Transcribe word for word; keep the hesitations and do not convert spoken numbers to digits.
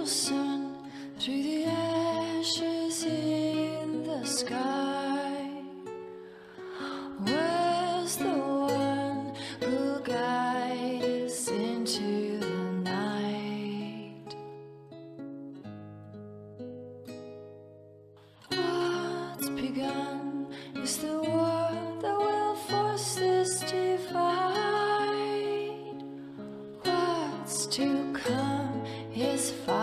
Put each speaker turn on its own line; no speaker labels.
sun through the ashes in the sky. Where's the one who'll guide us into the night? What's begun is the war that will force this divide. What's to come is fire.